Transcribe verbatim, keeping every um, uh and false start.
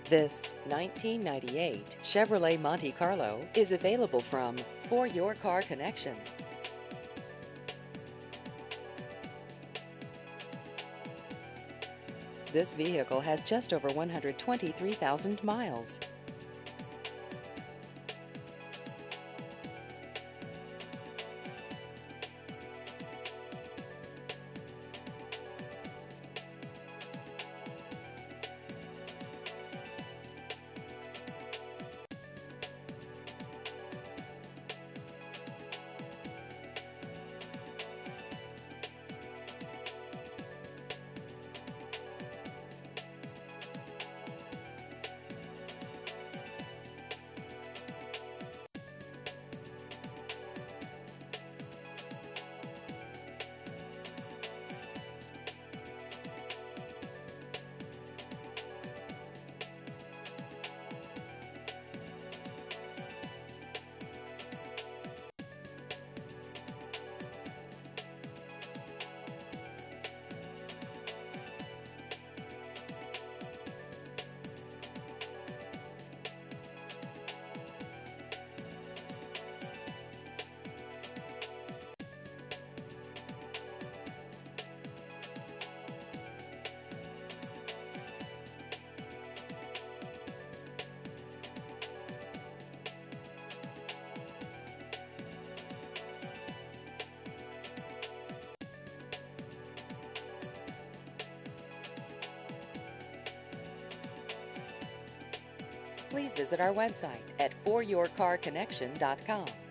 This nineteen ninety-eight Chevrolet Monte Carlo is available from For Your Car Connection. This vehicle has just over one hundred twenty-three thousand miles. Please visit our website at for your car connection dot com.